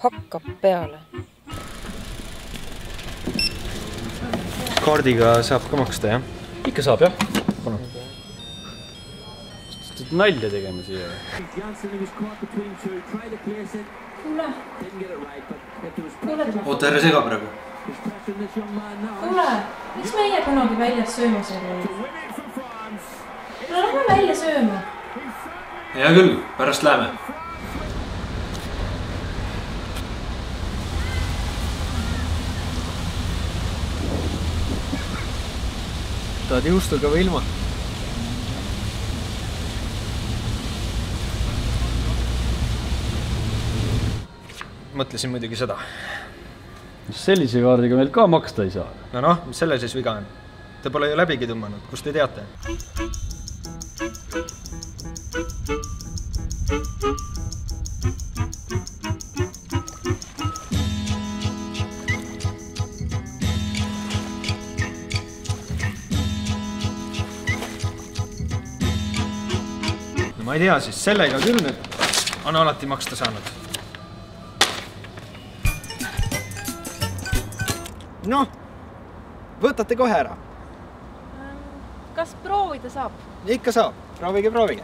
hakkab peale. Kaardiga saab ka maksta, jah? Ikka saab, jah? Palun. Nalja tegema siia. Oota, härra sega praegu. Kuule, miks meie kunagi väljas sööma seal olid? No lähme välja sööma. Hea küll, pärast läheme. Tahad juustuga või ilma? Mõtlesin muidugi seda. Sellise kaardiga meil ka maksta ei saa. No, mis selle siis viga on? Te pole ju läbigi tõmmanud. Kust te teate? No ma ei tea siis, sellega küll nüüd on alati maksta saanud. Noh, võtate kohe ära. Kas proovida saab? Ikka saab. Proovige.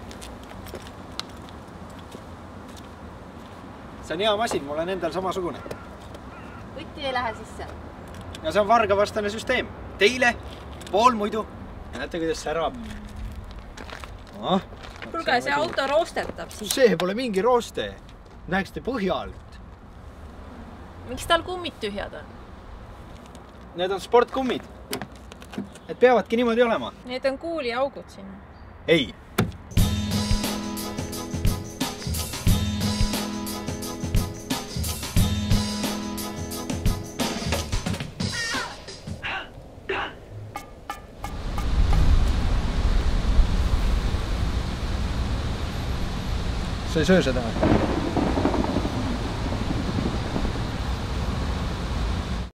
See on hea masin, mul on endal samasugune. Võtti ei lähe sisse. Ja see on vargavastane süsteem. Teile, pool muidu. Ja näete, kuidas see ärab. Kuulge, see auto roostetab siis. See pole mingi rooste. Näeksite põhjalt. Miks tal kummid tühjad on? Need on sportkummid. Need peavadki niimoodi olema. Need on kuuliaugud siin. Ei. Sa ei söö seda?